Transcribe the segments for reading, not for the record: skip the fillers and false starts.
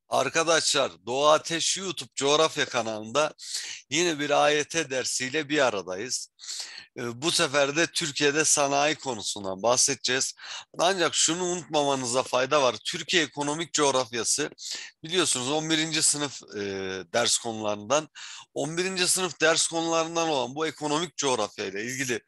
Arkadaşlar, Doğu Ateş YouTube coğrafya kanalında yine bir AYT dersiyle bir aradayız. Bu sefer de Türkiye'de sanayi konusundan bahsedeceğiz. Ancak şunu unutmamanıza fayda var. Türkiye ekonomik coğrafyası biliyorsunuz 11. sınıf ders konularından. 11. sınıf ders konularından olan bu ekonomik coğrafya ile ilgili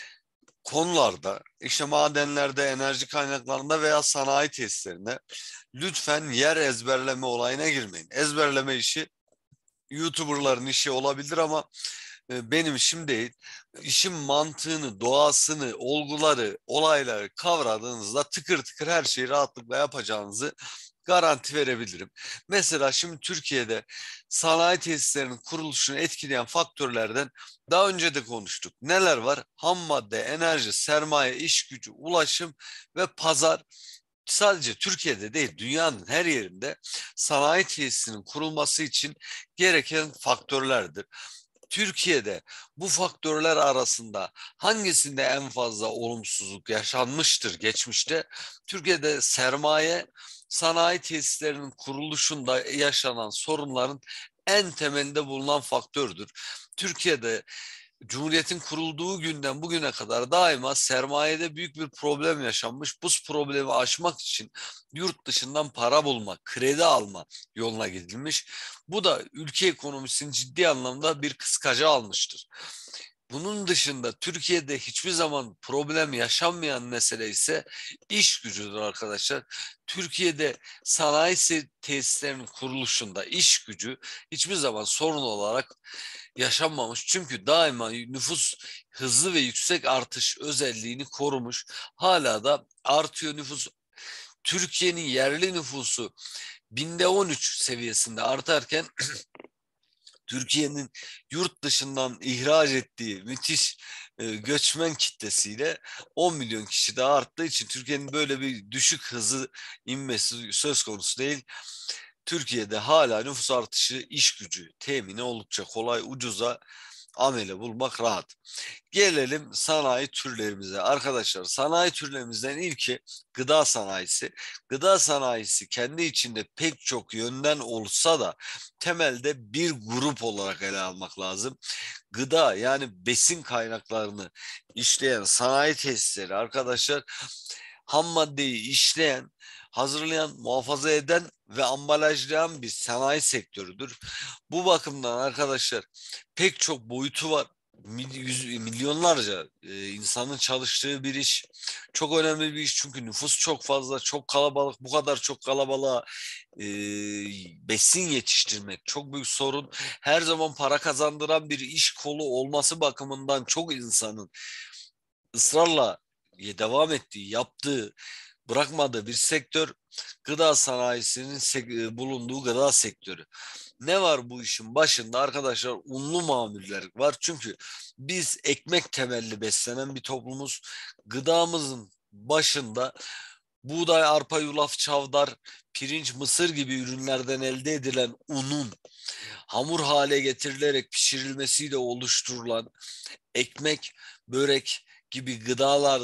konularda, işte madenlerde, enerji kaynaklarında veya sanayi tesislerinde lütfen yer ezberleme olayına girmeyin. Ezberleme işi YouTuber'ların işi olabilir ama benim işim değil. İşin mantığını, doğasını, olguları, olayları kavradığınızda tıkır tıkır her şeyi rahatlıkla yapacağınızı garanti verebilirim. Mesela şimdi Türkiye'de sanayi tesislerinin kuruluşunu etkileyen faktörlerden daha önce de konuştuk. Neler var? Ham madde, enerji, sermaye, iş gücü, ulaşım ve pazar. Sadece Türkiye'de değil, dünyanın her yerinde sanayi tesisinin kurulması için gereken faktörlerdir. Türkiye'de bu faktörler arasında hangisinde en fazla olumsuzluk yaşanmıştır geçmişte? Türkiye'de sermaye, sanayi tesislerinin kuruluşunda yaşanan sorunların en temelinde bulunan faktördür. Türkiye'de Cumhuriyet'in kurulduğu günden bugüne kadar daima sermayede büyük bir problem yaşanmış. Bu problemi aşmak için yurt dışından para bulma, kredi alma yoluna gidilmiş. Bu da ülke ekonomisini ciddi anlamda bir kıskaca almıştır. Bunun dışında Türkiye'de hiçbir zaman problem yaşanmayan mesele ise iş gücüdür arkadaşlar. Türkiye'de sanayi tesislerinin kuruluşunda iş gücü hiçbir zaman sorun olarak yaşanmamış. Çünkü daima nüfus hızlı ve yüksek artış özelliğini korumuş. Hala da artıyor nüfus. Türkiye'nin yerli nüfusu binde 13 seviyesinde artarken Türkiye'nin yurt dışından ihraç ettiği müthiş göçmen kitlesiyle 10 milyon kişi daha arttığı için Türkiye'nin böyle bir düşük hızı inmesi söz konusu değil. Türkiye'de hala nüfus artışı, iş gücü temini oldukça kolay, ucuza amele bulmak rahat. Gelelim sanayi türlerimize. Arkadaşlar, sanayi türlerimizden ilki gıda sanayisi. Gıda sanayisi kendi içinde pek çok yönden olsa da temelde bir grup olarak ele almak lazım. Gıda yani besin kaynaklarını işleyen sanayi tesisleri arkadaşlar, ham maddeyi işleyen, hazırlayan, muhafaza eden ve ambalajlayan bir sanayi sektörüdür. Bu bakımdan arkadaşlar pek çok boyutu var. Milyonlarca insanın çalıştığı bir iş. Çok önemli bir iş çünkü nüfus çok fazla, çok kalabalık. Bu kadar çok kalabalığa e, besin yetiştirmek çok büyük sorun. Her zaman para kazandıran bir iş kolu olması bakımından çok insanın ısrarla devam ettiği, yaptığı, bırakmadığı bir sektör gıda sanayisinin bulunduğu gıda sektörü. Ne var bu işin başında arkadaşlar? Unlu mamuller var. Çünkü biz ekmek temelli beslenen bir toplumuz. Gıdamızın başında buğday, arpa, yulaf, çavdar, pirinç, mısır gibi ürünlerden elde edilen unun hamur hale getirilerek pişirilmesiyle oluşturulan ekmek, börek gibi gıdalar,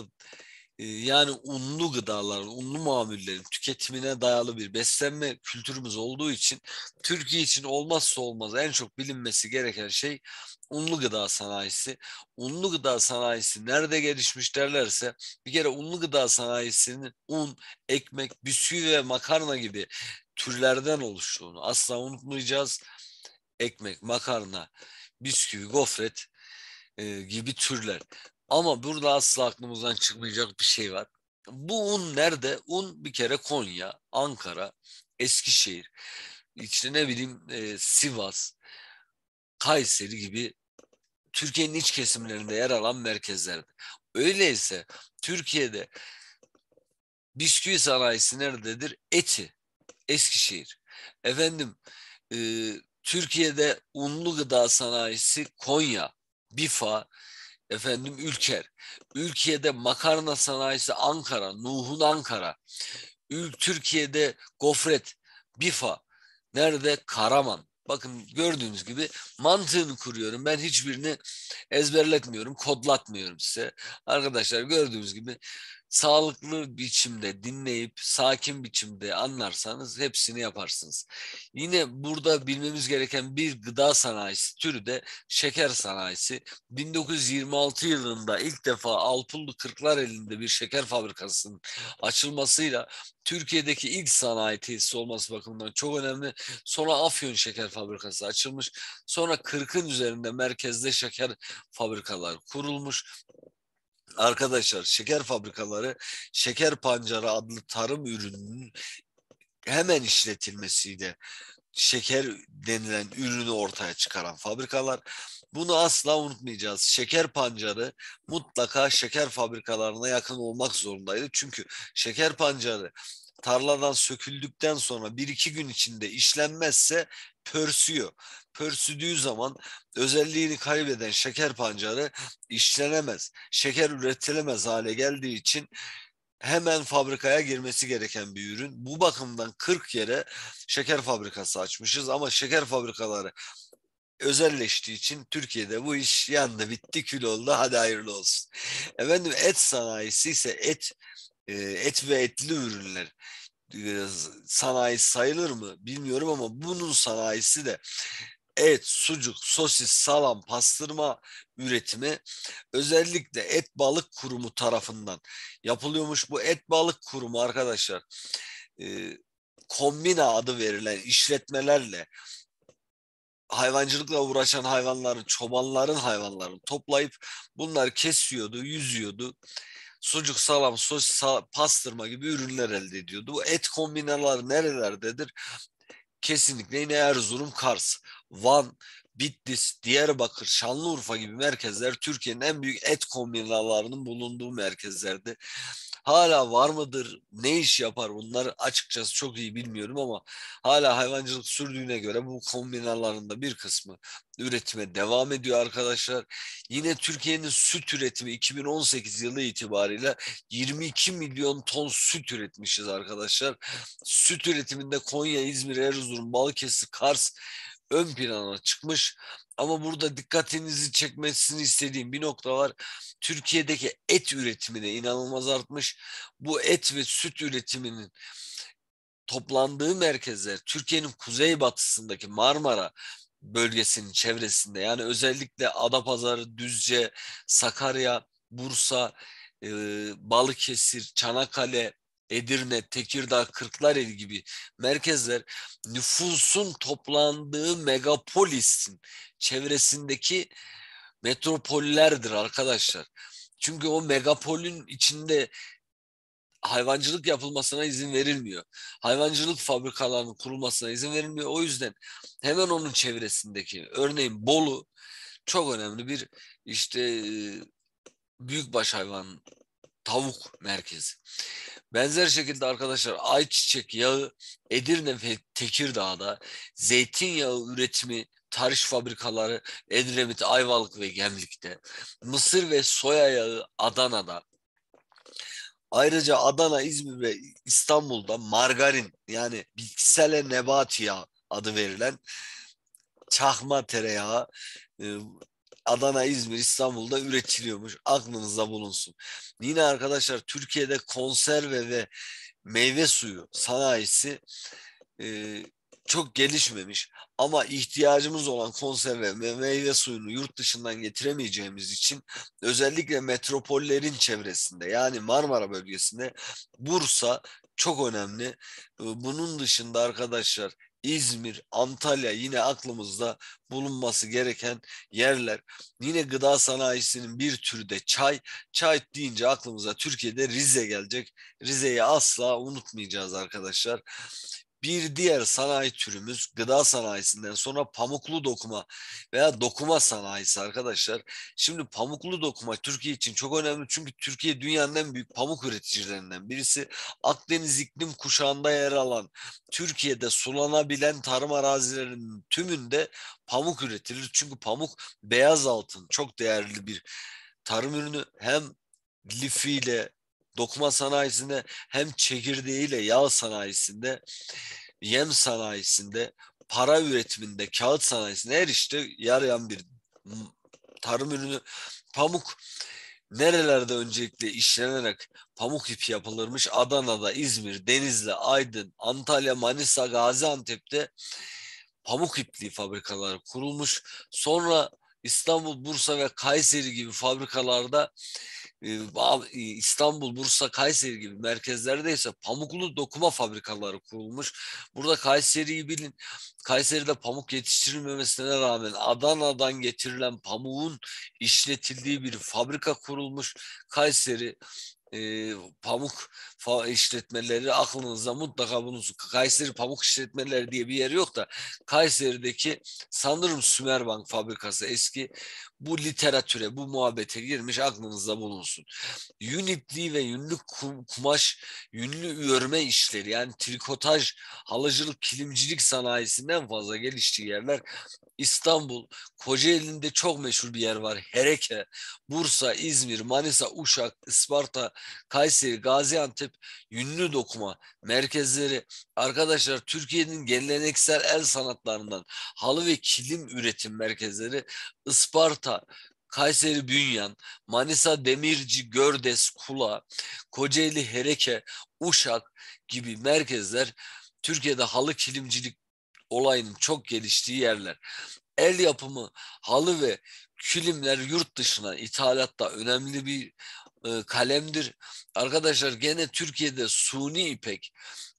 yani unlu gıdalar, unlu mamullerin tüketimine dayalı bir beslenme kültürümüz olduğu için Türkiye için olmazsa olmaz en çok bilinmesi gereken şey unlu gıda sanayisi. Unlu gıda sanayisi nerede gelişmiş derlerse bir kere unlu gıda sanayisinin un, ekmek, bisküvi ve makarna gibi türlerden oluştuğunu asla unutmayacağız. Ekmek, makarna, bisküvi, gofret gibi türler. Ama burada asla aklımızdan çıkmayacak bir şey var. Bu un nerede? Un bir kere Konya, Ankara, Eskişehir, işte ne bileyim Sivas, Kayseri gibi Türkiye'nin iç kesimlerinde yer alan merkezlerde. Öyleyse Türkiye'de bisküvi sanayisi nerededir? Eti, Eskişehir. Efendim, e, Türkiye'de unlu gıda sanayisi Konya, Bifa, efendim Ülker. Ülke'de makarna sanayisi Ankara, Nuh'un Ankara. Türkiye'de gofret, Bifa. Nerede? Karaman. Bakın gördüğünüz gibi mantığını kuruyorum. Ben hiçbirini ezberletmiyorum, kodlatmıyorum size. Arkadaşlar gördüğünüz gibi sağlıklı biçimde dinleyip sakin biçimde anlarsanız hepsini yaparsınız. Yine burada bilmemiz gereken bir gıda sanayisi türü de şeker sanayisi. 1926 yılında ilk defa Alpullu Kırklareli'nde bir şeker fabrikasının açılmasıyla Türkiye'deki ilk sanayi tesisi olması bakımından çok önemli. Sonra Afyon Şeker Fabrikası açılmış. Sonra 40'ın üzerinde merkezde şeker fabrikalar kurulmuş. Arkadaşlar şeker fabrikaları şeker pancarı adlı tarım ürününün hemen işletilmesiyle şeker denilen ürünü ortaya çıkaran fabrikalar. Bunu asla unutmayacağız. Şeker pancarı mutlaka şeker fabrikalarına yakın olmak zorundaydı. Çünkü şeker pancarı tarladan söküldükten sonra bir iki gün içinde işlenmezse pörsüyor. Pörsüdüğü zaman özelliğini kaybeden şeker pancarı işlenemez. Şeker üretilemez hale geldiği için hemen fabrikaya girmesi gereken bir ürün. Bu bakımdan 40 yere şeker fabrikası açmışız ama şeker fabrikaları özelleştiği için Türkiye'de bu iş yandı, bitti, kül oldu. Hadi hayırlı olsun. Efendim et sanayisi ise et ve etli ürünler sanayi sayılır mı bilmiyorum ama bunun sanayisi de et, sucuk, sosis, salam, pastırma üretimi özellikle Et Balık Kurumu tarafından yapılıyormuş. Bu Et Balık Kurumu arkadaşlar e, kombina adı verilen işletmelerle hayvancılıkla uğraşan hayvanların, çobanların hayvanlarını toplayıp bunları kesiyordu, yüzüyordu. Sucuk, salam, sosis, pastırma gibi ürünler elde ediyordu. Bu et kombinaları nerelerdedir? Kesinlikle yine Erzurum, Kars, Van, Bitlis, Diyarbakır, Şanlıurfa gibi merkezler Türkiye'nin en büyük et kombinalarının bulunduğu merkezlerdi. Hala var mıdır? Ne iş yapar bunlar? Açıkçası çok iyi bilmiyorum ama hala hayvancılık sürdüğüne göre bu kombinaların da bir kısmı üretime devam ediyor arkadaşlar. Yine Türkiye'nin süt üretimi 2018 yılı itibariyle 22 milyon ton süt üretmişiz arkadaşlar. Süt üretiminde Konya, İzmir, Erzurum, Balıkesir, Kars ön plana çıkmış. Ama burada dikkatinizi çekmesini istediğim bir nokta var. Türkiye'deki et üretimi de inanılmaz artmış. Bu et ve süt üretiminin toplandığı merkezler Türkiye'nin kuzeybatısındaki Marmara bölgesinin çevresinde, yani özellikle Adapazarı, Düzce, Sakarya, Bursa, e, Balıkesir, Çanakkale, Edirne, Tekirdağ, Kırklareli gibi merkezler nüfusun toplandığı megapolisin çevresindeki metropollerdir arkadaşlar. Çünkü o megapolün içinde hayvancılık yapılmasına izin verilmiyor. Hayvancılık fabrikalarının kurulmasına izin verilmiyor. O yüzden hemen onun çevresindeki, örneğin Bolu çok önemli bir işte büyükbaş hayvan, tavuk merkezi. Benzer şekilde arkadaşlar ayçiçek yağı Edirne ve Tekirdağ'da, zeytinyağı üretimi tarış fabrikaları Edremit, Ayvalık ve Gemlik'te, mısır ve soya yağı Adana'da. Ayrıca Adana, İzmir ve İstanbul'da margarin, yani bitkisel nebat yağ adı verilen çakma tereyağı e, Adana, İzmir, İstanbul'da üretiliyormuş. Aklınızda bulunsun. Yine arkadaşlar Türkiye'de konserve ve meyve suyu sanayisi e, çok gelişmemiş. Ama ihtiyacımız olan konserve ve meyve suyunu yurt dışından getiremeyeceğimiz için özellikle metropollerin çevresinde, yani Marmara bölgesinde Bursa çok önemli. Bunun dışında arkadaşlar İzmir, Antalya yine aklımızda bulunması gereken yerler. Yine gıda sanayisinin bir türü de çay. Çay deyince aklımıza Türkiye'de Rize gelecek. Rize'yi asla unutmayacağız arkadaşlar. Bir diğer sanayi türümüz gıda sanayisinden sonra pamuklu dokuma veya dokuma sanayisi arkadaşlar. Şimdi pamuklu dokuma Türkiye için çok önemli çünkü Türkiye dünyanın en büyük pamuk üreticilerinden birisi. Akdeniz iklim kuşağında yer alan Türkiye'de sulanabilen tarım arazilerinin tümünde pamuk üretilir. Çünkü pamuk beyaz altın, çok değerli bir tarım ürünü. Hem lifiyle dokuma sanayisinde hem çekirdeğiyle yağ sanayisinde, yem sanayisinde, para üretiminde, kağıt sanayisinde her işte yarayan bir tarım ürünü. Pamuk Nerelerde öncelikle işlenerek pamuk ipi yapılırmış? Adana'da, İzmir, Denizli, Aydın, Antalya, Manisa, Gaziantep'te pamuk ipliği fabrikaları kurulmuş. Sonra İstanbul, Bursa ve Kayseri gibi fabrikalarda İstanbul, Bursa, Kayseri gibi merkezlerde ise pamuklu dokuma fabrikaları kurulmuş. Burada Kayseri'yi bilin. Kayseri'de pamuk yetiştirilmemesine rağmen Adana'dan getirilen pamuğun işletildiği bir fabrika kurulmuş. Kayseri pamuk işletmeleri aklınızda mutlaka bulunsun. Kayseri Pamuk İşletmeleri diye bir yer yok da Kayseri'deki sanırım Sümerbank fabrikası eski, bu literatüre, bu muhabbete girmiş, aklınızda bulunsun. Yün ipliği ve yünlü kumaş, yünlü örme işleri yani trikotaj, halıcılık, kilimcilik sanayisinden fazla geliştiği yerler İstanbul, Kocaeli'nde çok meşhur bir yer var. Hereke, Bursa, İzmir, Manisa, Uşak, Isparta, Kayseri, Gaziantep yünlü dokuma merkezleri. Arkadaşlar Türkiye'nin geleneksel el sanatlarından halı ve kilim üretim merkezleri Isparta, Kayseri Bünyan, Manisa Demirci, Gördes, Kula, Kocaeli Hereke, Uşak gibi merkezler Türkiye'de halı kilimcilik olayının çok geliştiği yerler. El yapımı halı ve kilimler yurt dışına ithalatta önemli bir kalemdir. Arkadaşlar gene Türkiye'de suni ipek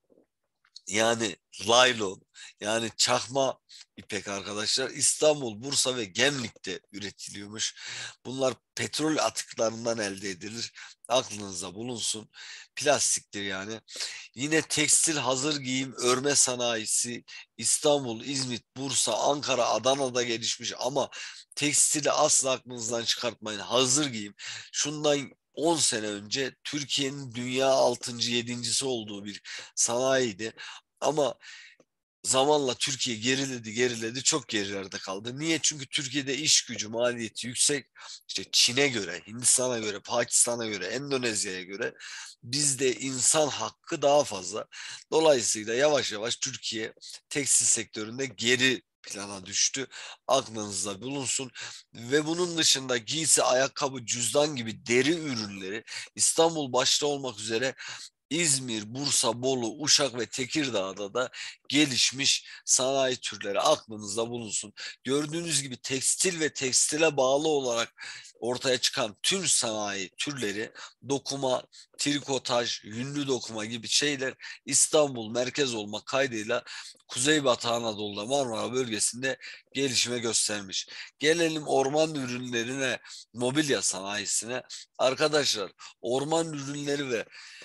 yani laylon yani çakma ipek arkadaşlar İstanbul, Bursa ve Gemlik'te üretiliyormuş. Bunlar petrol atıklarından elde edilir. Aklınızda bulunsun. Plastiktir yani. Yine tekstil, hazır giyim, örme sanayisi İstanbul, İzmit, Bursa, Ankara, Adana'da gelişmiş ama tekstili asla aklınızdan çıkartmayın. Hazır giyim. Şundan 10 sene önce Türkiye'nin dünya 6. 7.'si olduğu bir sanayiydi. Ama zamanla Türkiye geriledi, çok gerilerde kaldı. Niye? Çünkü Türkiye'de iş gücü maliyeti yüksek. İşte Çin'e göre, Hindistan'a göre, Pakistan'a göre, Endonezya'ya göre bizde insan hakkı daha fazla. Dolayısıyla yavaş yavaş Türkiye tekstil sektöründe geri plana düştü. Aklınızda bulunsun. Ve bunun dışında giysi, ayakkabı, cüzdan gibi deri ürünleri İstanbul başta olmak üzere İzmir, Bursa, Bolu, Uşak ve Tekirdağ'da da gelişmiş sanayi türleri aklınızda bulunsun. Gördüğünüz gibi tekstil ve tekstile bağlı olarak ortaya çıkan tüm sanayi türleri, dokuma, trikotaj, yünlü dokuma gibi şeyler İstanbul merkez olmak kaydıyla Kuzeybatı Anadolu'da Marmara bölgesinde gelişme göstermiş. Gelelim orman ürünlerine, mobilya sanayisine. Arkadaşlar orman ürünleri ve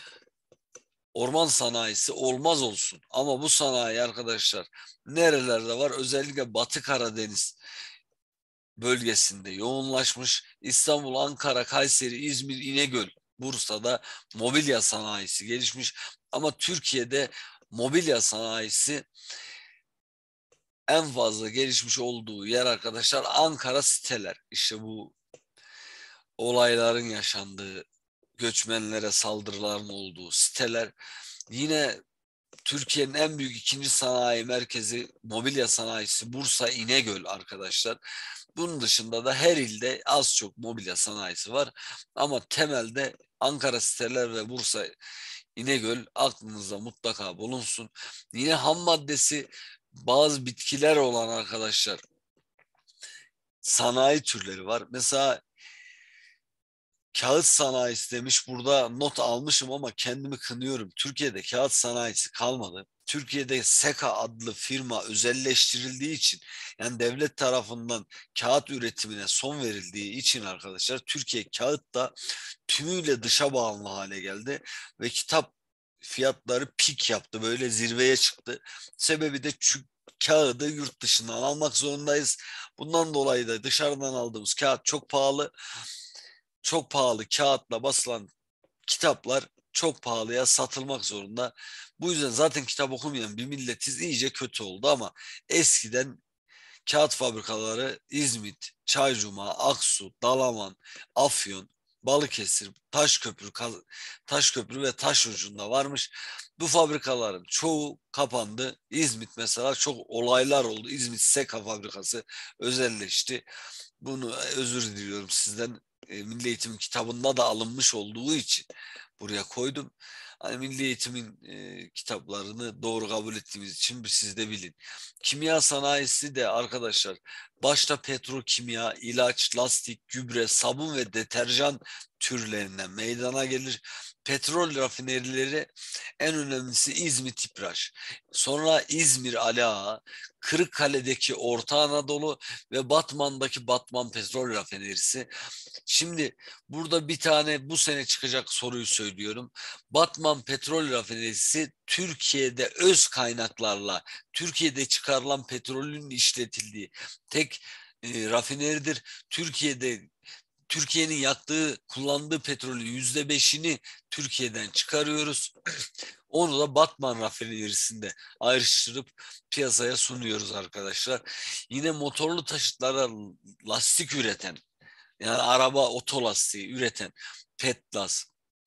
orman sanayisi olmaz olsun. Ama bu sanayi arkadaşlar nerelerde var? Özellikle Batı Karadeniz bölgesinde yoğunlaşmış. İstanbul, Ankara, Kayseri, İzmir, İnegöl, Bursa'da mobilya sanayisi gelişmiş. Ama Türkiye'de mobilya sanayisi en fazla gelişmiş olduğu yer arkadaşlar Ankara siteler. İşte bu olayların yaşandığı, göçmenlere saldırıların olduğu siteler. Yine Türkiye'nin en büyük ikinci sanayi merkezi mobilya sanayisi Bursa İnegöl arkadaşlar. Bunun dışında da her ilde az çok mobilya sanayisi var. Ama temelde Ankara siteler ve Bursa İnegöl aklınızda mutlaka bulunsun. Yine ham maddesi bazı bitkiler olan arkadaşlar sanayi türleri var. Mesela kağıt sanayisi demiş. Burada not almışım ama kendimi kınıyorum. Türkiye'de kağıt sanayisi kalmadı. Türkiye'de SEKA adlı firma özelleştirildiği için yani devlet tarafından kağıt üretimine son verildiği için arkadaşlar Türkiye kağıt da tümüyle dışa bağımlı hale geldi ve kitap fiyatları pik yaptı. Böyle zirveye çıktı. Sebebi de kağıdı yurt dışından almak zorundayız. Bundan dolayı da dışarıdan aldığımız kağıt çok pahalı. Çok pahalı kağıtla basılan kitaplar çok pahalıya satılmak zorunda. Bu yüzden zaten kitap okumayan bir milletiz, iyice kötü oldu ama eskiden kağıt fabrikaları İzmit, Çaycuma, Aksu, Dalaman, Afyon, Balıkesir, Taşköprü ve Taşucu'nda varmış. Bu fabrikaların çoğu kapandı. İzmit mesela çok olaylar oldu. İzmit Seka fabrikası özelleşti. Bunu özür diliyorum sizden. Milli Eğitim kitabında da alınmış olduğu için buraya koydum. Hani Milli Eğitim'in kitaplarını doğru kabul ettiğimiz için siz de bilin. Kimya sanayisi de arkadaşlar başta petrokimya, ilaç, lastik, gübre, sabun ve deterjan türlerinden meydana gelir. Petrol rafinerileri en önemlisi İzmit İpraş. Sonra İzmir Ali Ağa, Kırıkkale'deki Orta Anadolu ve Batman'daki Batman Petrol Rafinerisi. Şimdi burada bir tane bu sene çıkacak soruyu söylüyorum. Batman Petrol Rafinerisi Türkiye'de öz kaynaklarla Türkiye'de çıkarılan petrolün işletildiği tek rafineridir. Türkiye'nin yaktığı, kullandığı petrolün %5'ini Türkiye'den çıkarıyoruz. Onu da Batman rafinerisinde ayrıştırıp piyasaya sunuyoruz arkadaşlar. Yine motorlu taşıtlara lastik üreten, yani araba otolastiği üreten Petlas,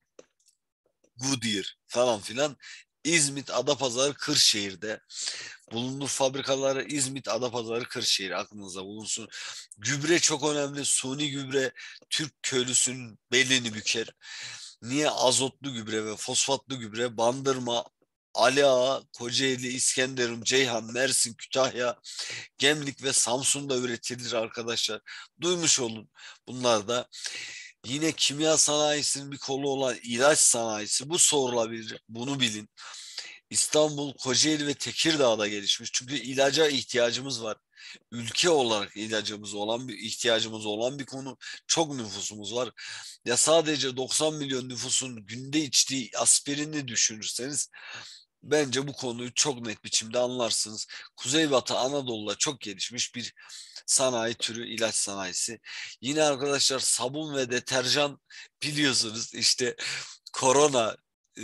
Goodyear falan filan İzmit, Adapazarı, Kırşehir'de bulunur fabrikaları. İzmit, Adapazarı, Kırşehir aklınızda bulunsun. Gübre çok önemli. Suni gübre Türk köylüsünün belini büker. Niye? Azotlu gübre ve fosfatlı gübre Bandırma, Ali Ağa, Kocaeli, İskenderun, Ceyhan, Mersin, Kütahya, Gemlik ve Samsun'da üretilir arkadaşlar. Duymuş olun. Bunlar da yine kimya sanayisinin bir kolu olan ilaç sanayisi. Bu sorulabilir. Bunu bilin. İstanbul, Kocaeli ve Tekirdağ'da gelişmiş. Çünkü ilaca ihtiyacımız var. Ülke olarak ihtiyacımız olan bir konu. Çok nüfusumuz var. Ya sadece 90 milyon nüfusun günde içtiği aspirini düşünürseniz bence bu konuyu çok net biçimde anlarsınız. Kuzeybatı Anadolu'da çok gelişmiş bir sanayi türü ilaç sanayisi. Yine arkadaşlar sabun ve deterjan biliyorsunuz işte korona e,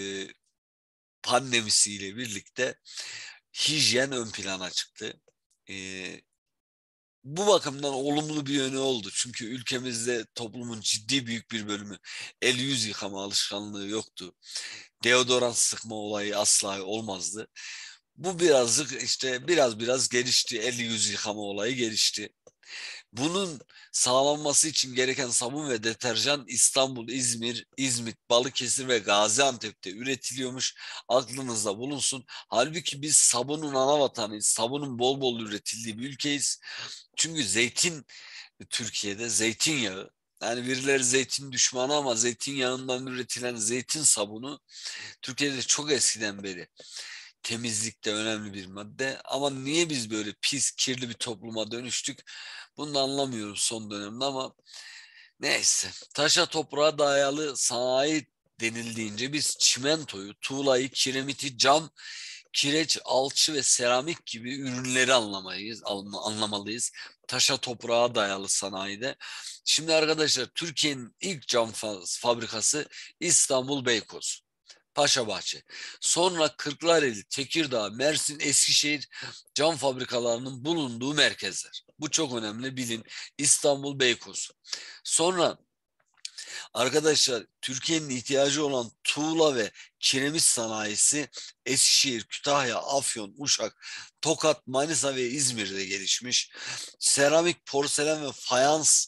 pandemisiyle birlikte hijyen ön plana çıktı. Ee, Bu bakımdan olumlu bir yönü oldu. Çünkü ülkemizde toplumun ciddi büyük bir bölümü el yüz yıkama alışkanlığı yoktu. Deodorant sıkma olayı asla olmazdı. Bu birazcık işte biraz gelişti. El yüz yıkama olayı gelişti. Bunun sağlanması için gereken sabun ve deterjan İstanbul, İzmir, İzmit, Balıkesir ve Gaziantep'te üretiliyormuş. Aklınızda bulunsun. Halbuki biz sabunun ana vatanıyız. Sabunun bol bol üretildiği bir ülkeyiz. Çünkü Türkiye'de zeytinyağı. Yani birileri zeytin düşmanı ama zeytinyağından üretilen zeytin sabunu Türkiye'de çok eskiden beri temizlikte önemli bir madde. Ama niye biz böyle pis, kirli bir topluma dönüştük? Bunu da anlamıyoruz son dönemde ama neyse. Taşa toprağa dayalı sanayi denildiğince biz çimentoyu, tuğlayı, kiremiti, cam, kireç, alçı ve seramik gibi ürünleri anlamalıyız. Taşa toprağa dayalı sanayide. Şimdi arkadaşlar Türkiye'nin ilk cam fabrikası İstanbul Beykoz. Paşabahçe. Sonra Kırklareli, Tekirdağ, Mersin, Eskişehir cam fabrikalarının bulunduğu merkezler. Bu çok önemli bilin. İstanbul, Beykoz. Sonra arkadaşlar Türkiye'nin ihtiyacı olan tuğla ve kiremit sanayisi Eskişehir, Kütahya, Afyon, Uşak, Tokat, Manisa ve İzmir'de gelişmiş. Seramik, porselen ve fayans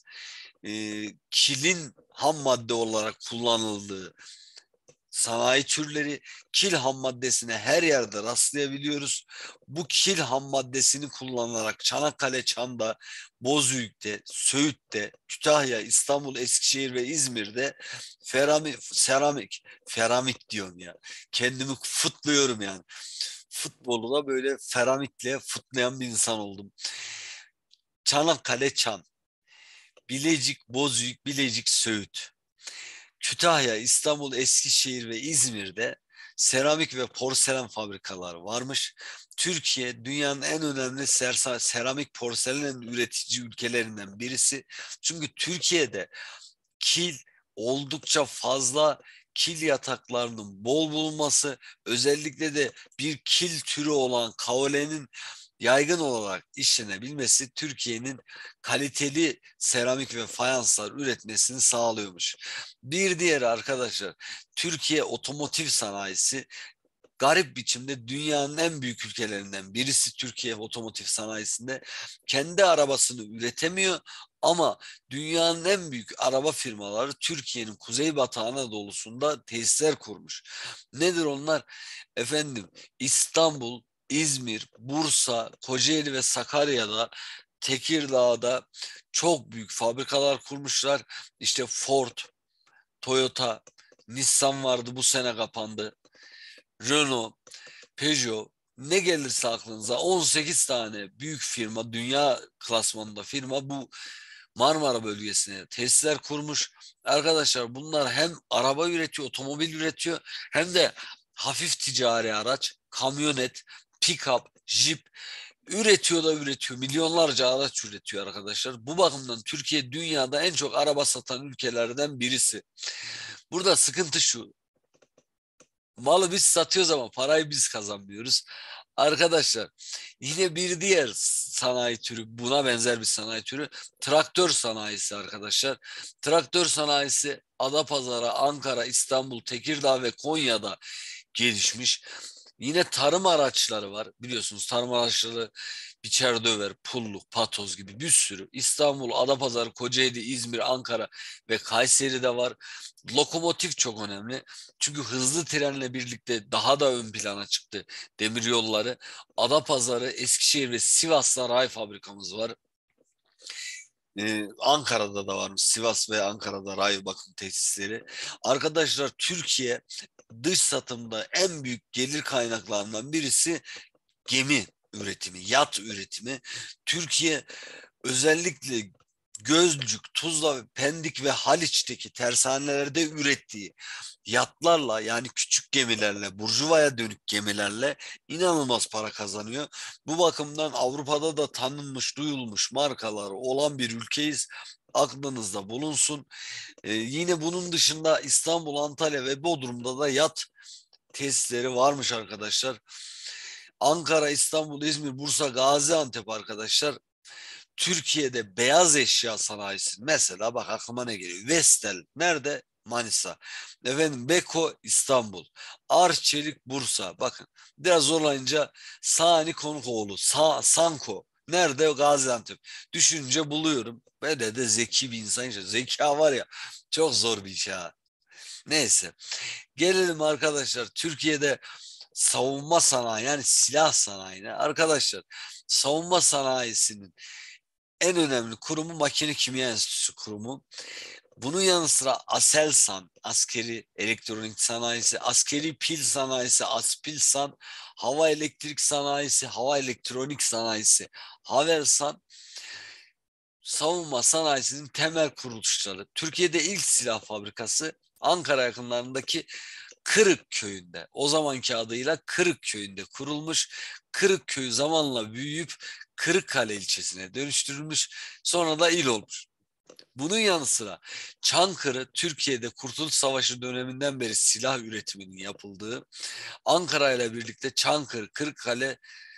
kilin ham madde olarak kullanıldığı sanayi türleri. Kil ham maddesine her yerde rastlayabiliyoruz. Bu kil ham maddesini kullanarak Çanakkale, Çam'da, Bozüyük'te, Söğüt'te, Kütahya, İstanbul, Eskişehir ve İzmir'de feramik diyorum ya. Kendimi futluyorum yani. Futbolu da böyle feramikle futlayan bir insan oldum. Çanakkale, Çam, Bilecik, Bozüyük, Bilecik, Söğüt. Kütahya, İstanbul, Eskişehir ve İzmir'de seramik ve porselen fabrikaları varmış. Türkiye dünyanın en önemli seramik porselen üretici ülkelerinden birisi. Çünkü Türkiye'de kil oldukça fazla, kil yataklarının bol bulunması, özellikle de bir kil türü olan kaolenin yaygın olarak işlenebilmesi Türkiye'nin kaliteli seramik ve fayanslar üretmesini sağlıyormuş. Bir diğeri arkadaşlar Türkiye otomotiv sanayisi garip biçimde dünyanın en büyük ülkelerinden birisi Türkiye otomotiv sanayisinde. Kendi arabasını üretemiyor ama dünyanın en büyük araba firmaları Türkiye'nin Kuzeybatı Anadolu'sunda tesisler kurmuş. Nedir onlar? Efendim, İstanbul, İzmir, Bursa, Kocaeli ve Sakarya'da, Tekirdağ'da çok büyük fabrikalar kurmuşlar. İşte Ford, Toyota, Nissan vardı, bu sene kapandı. Renault, Peugeot, ne gelirse aklınıza 18 tane büyük firma, dünya klasmanında firma bu Marmara bölgesine tesisler kurmuş. Arkadaşlar bunlar hem araba üretiyor, otomobil üretiyor, hem de hafif ticari araç, kamyonet, pick-up, jip üretiyor da üretiyor. Milyonlarca araç üretiyor arkadaşlar. Bu bakımdan Türkiye dünyada en çok araba satan ülkelerden birisi. Burada sıkıntı şu: malı biz satıyoruz ama parayı biz kazanmıyoruz. Arkadaşlar, yine bir diğer sanayi türü, buna benzer bir sanayi türü, traktör sanayisi arkadaşlar. Traktör sanayisi Adapazarı, Ankara, İstanbul, Tekirdağ ve Konya'da gelişmiş. Yine tarım araçları var. Biliyorsunuz tarım araçları biçer döver, pulluk, patoz gibi bir sürü. İstanbul, Adapazarı, Kocaeli, İzmir, Ankara ve Kayseri'de var. Lokomotif çok önemli. Çünkü hızlı trenle birlikte daha da ön plana çıktı demir yolları. Adapazarı, Eskişehir ve Sivas'ta ray fabrikamız var. Ankara'da da varmış. Sivas ve Ankara'da ray bakım tesisleri. Arkadaşlar, Türkiye dış satımda en büyük gelir kaynaklarından birisi gemi üretimi, yat üretimi. Türkiye özellikle Gölcük, Tuzla, Pendik ve Haliç'teki tersanelerde ürettiği yatlarla, yani küçük gemilerle, burjuvaya dönük gemilerle inanılmaz para kazanıyor. Bu bakımdan Avrupa'da da tanınmış, duyulmuş markaları olan bir ülkeyiz. Aklınızda bulunsun. Yine bunun dışında İstanbul, Antalya ve Bodrum'da da yat tesisleri varmış arkadaşlar. Ankara, İstanbul, İzmir, Bursa, Gaziantep arkadaşlar. Türkiye'de beyaz eşya sanayisi, mesela bak aklıma ne geliyor? Vestel nerede? Manisa. Efendim, Beko İstanbul. Arçelik Bursa. Bakın, biraz zorlayınca Sani Konukoğlu, Sanko nerede? Gaziantep. Düşününce buluyorum. Böyle de zeki bir insan. İşte zeka var ya, çok zor bir iş ha. Neyse. Gelelim arkadaşlar Türkiye'de savunma sanayi, yani silah sanayine. Arkadaşlar, savunma sanayisinin en önemli kurumu Makine Kimya Enstitüsü kurumu. Bunun yanı sıra Aselsan, askeri elektronik sanayisi, askeri pil sanayisi, Aspilsan, hava elektrik sanayisi, hava elektronik sanayisi, Havelsan, savunma sanayisinin temel kuruluşları. Türkiye'de ilk silah fabrikası Ankara yakınlarındaki Kırık köyünde, o zamanki adıyla Kırık köyünde kurulmuş. Kırık köyü zamanla büyüyüp Kırıkkale ilçesine dönüştürülmüş. Sonra da il olmuş. Bunun yanı sıra Çankırı, Türkiye'de Kurtuluş Savaşı döneminden beri silah üretiminin yapıldığı, Ankara ile birlikte Çankırı, Kırıkkale,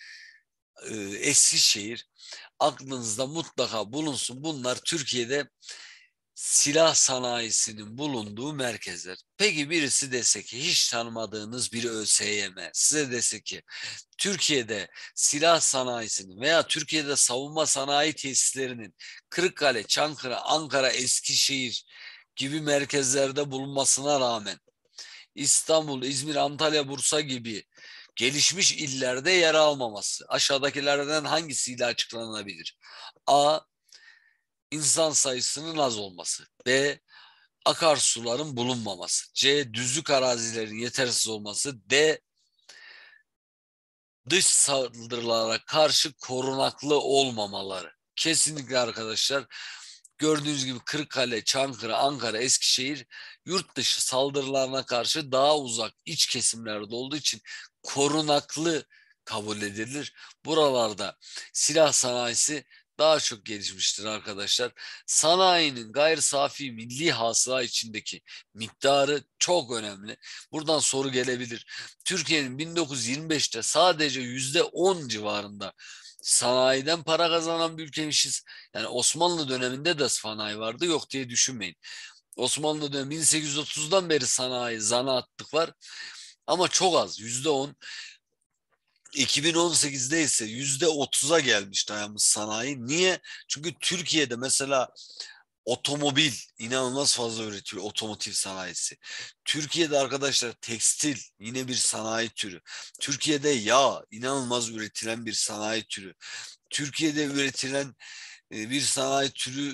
Eskişehir aklınızda mutlaka bulunsun. Bunlar Türkiye'de silah sanayisinin bulunduğu merkezler. Peki birisi dese ki, hiç tanımadığınız bir ÖSYM size dese ki Türkiye'de silah sanayisinin veya Türkiye'de savunma sanayi tesislerinin Kırıkkale, Çankırı, Ankara, Eskişehir gibi merkezlerde bulunmasına rağmen İstanbul, İzmir, Antalya, Bursa gibi gelişmiş illerde yer almaması aşağıdakilerden hangisiyle açıklanabilir? A. İnsan sayısının az olması. B. Akarsuların bulunmaması. C. Düzlük arazilerin yetersiz olması. D. Dış saldırılara karşı korunaklı olmamaları. Kesinlikle arkadaşlar, gördüğünüz gibi Kırıkkale, Çankırı, Ankara, Eskişehir yurt dışı saldırılarına karşı daha uzak iç kesimlerde olduğu için korunaklı kabul edilir. Buralarda silah sanayisi daha çok gelişmiştir arkadaşlar. Sanayinin gayri safi milli hasıla içindeki miktarı çok önemli. Buradan soru gelebilir. Türkiye'nin 1925'te sadece %10 civarında sanayiden para kazanan bir ülkemişiz. Yani Osmanlı döneminde de sanayi vardı, yok diye düşünmeyin. Osmanlı dönemi 1830'dan beri sanayi, zanaatlık var. Ama çok az, %10. 2018'de ise %30'a gelmiş dayanmış sanayi. Niye? Çünkü Türkiye'de mesela otomobil inanılmaz fazla üretiyor, otomotiv sanayisi. Türkiye'de arkadaşlar tekstil yine bir sanayi türü. Türkiye'de yağ inanılmaz üretilen bir sanayi türü. Türkiye'de üretilen bir sanayi türü,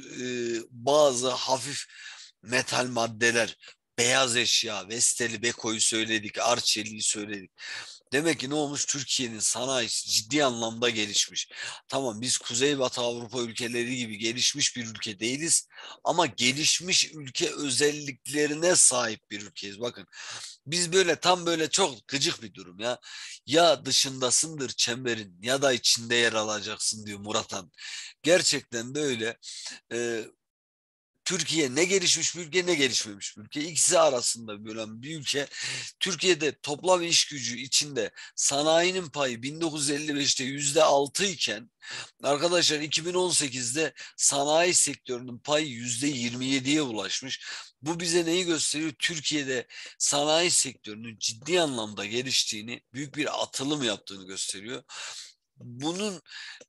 bazı hafif metal maddeler, beyaz eşya, Vestel'i, Beko'yu söyledik, Arçelik'i söyledik. Demek ki ne olmuş? Türkiye'nin sanayisi ciddi anlamda gelişmiş. Tamam, biz Kuzeybatı Avrupa ülkeleri gibi gelişmiş bir ülke değiliz ama gelişmiş ülke özelliklerine sahip bir ülkeyiz. Bakın, biz böyle tam böyle çok gıcık bir durum ya. Ya dışındasındır çemberin ya da içinde yer alacaksın diyor Murat Han. Gerçekten de öyle. Ee, Türkiye ne gelişmiş bir ülke ne gelişmemiş bir ülke. İkisi arasında bölen bir ülke. Türkiye'de toplam iş gücü içinde sanayinin payı 1955'te %6 iken arkadaşlar 2018'de sanayi sektörünün payı %27'ye ulaşmış. Bu bize neyi gösteriyor? Türkiye'de sanayi sektörünün ciddi anlamda geliştiğini, büyük bir atılım yaptığını gösteriyor. Bunun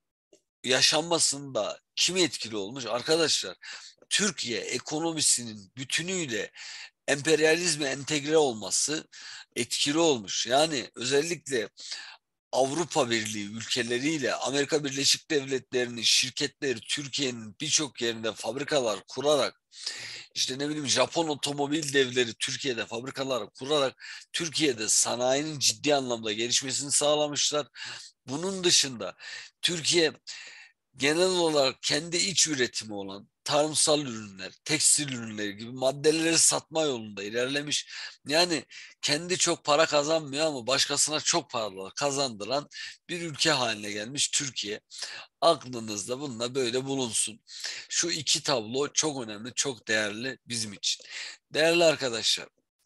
yaşanmasında kim etkili olmuş? Arkadaşlar, Türkiye ekonomisinin bütünüyle emperyalizme entegre olması etkili olmuş. Yani özellikle Avrupa Birliği ülkeleriyle Amerika Birleşik Devletleri'nin şirketleri Türkiye'nin birçok yerinde fabrikalar kurarak, işte ne bileyim Japon otomobil devleri Türkiye'de fabrikalar kurarak Türkiye'de sanayinin ciddi anlamda gelişmesini sağlamışlar. Bunun dışında Türkiye genel olarak kendi iç üretimi olan tarımsal ürünler, tekstil ürünleri gibi maddeleri satma yolunda ilerlemiş. Yani kendi çok para kazanmıyor ama başkasına çok paralar kazandıran bir ülke haline gelmiş Türkiye. Aklınızda bununla böyle bulunsun. Şu iki tablo çok önemli, çok değerli bizim için. Değerli arkadaşlar,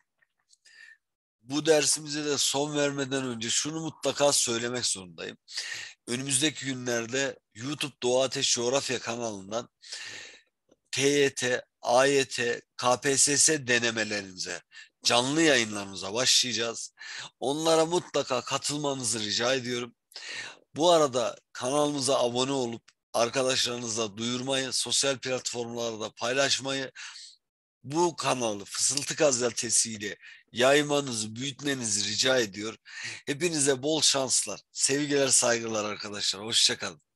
bu dersimize de son vermeden önce şunu mutlaka söylemek zorundayım. Önümüzdeki günlerde YouTube Doğu Ateş Coğrafya kanalından TYT, AYT, KPSS denemelerimize, canlı yayınlarımıza başlayacağız. Onlara mutlaka katılmanızı rica ediyorum. Bu arada kanalımıza abone olup arkadaşlarınızla duyurmayı, sosyal platformlarda paylaşmayı, bu kanalı Fısıltı Gazetesi'yle yaymanızı, büyütmenizi rica ediyor. Hepinize bol şanslar, sevgiler, saygılar arkadaşlar. Hoşça kalın.